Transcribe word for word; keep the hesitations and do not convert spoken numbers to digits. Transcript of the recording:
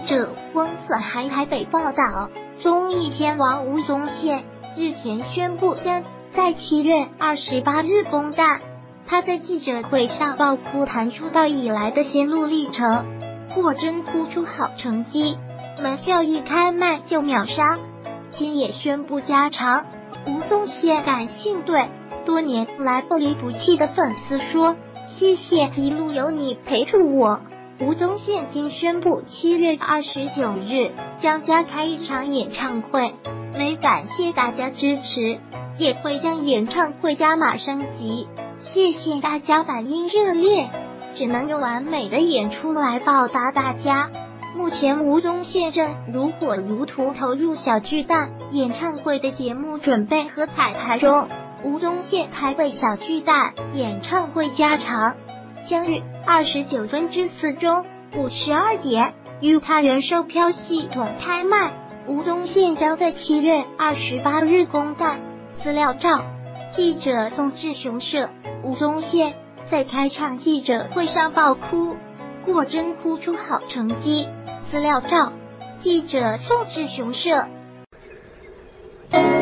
者翁子涵台北报道，综艺天王吴宗宪日前宣布将在七月二十八日公诞。他在记者会上爆哭，谈出道以来的心路历程，果真哭出好成绩，门票一开卖就秒杀。今也宣布加长。吴宗宪感性对多年来不离不弃的粉丝说：“谢谢一路有你陪住我。”吴宗宪今宣布，七月二十九日将加开一场演唱会，没感谢大家支持，也会将演唱会加码升级。谢谢大家反应热烈，只能用完美的演出来报答大家。目前吴宗宪正如火如荼投入小巨蛋演唱会的节目准备和彩排中。吴宗宪台北小巨蛋演唱会加场将于二十九分之四中午十二点于他人售票系统开卖。吴宗宪将在七月二十八日公诞。资料照，记者宋志雄社。吴宗宪在开场记者会上爆哭，果真哭出好成绩。资料照，记者宋志雄社。